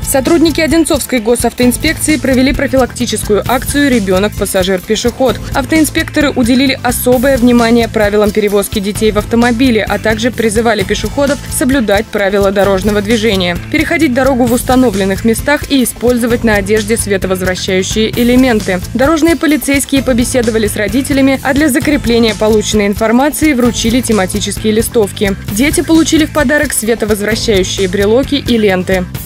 Сотрудники Одинцовской госавтоинспекции провели профилактическую акцию «Ребенок-пассажир-пешеход». Автоинспекторы уделили особое внимание правилам перевозки детей в автомобиле, а также призывали пешеходов соблюдать правила дорожного движения, переходить дорогу в установленных местах и использовать на одежде световозвращающие элементы. Дорожные полицейские побеседовали с родителями, а для закрепления полученной информации вручили тематические листовки. Дети получили в подарок световозвращающие брелоки и ленты.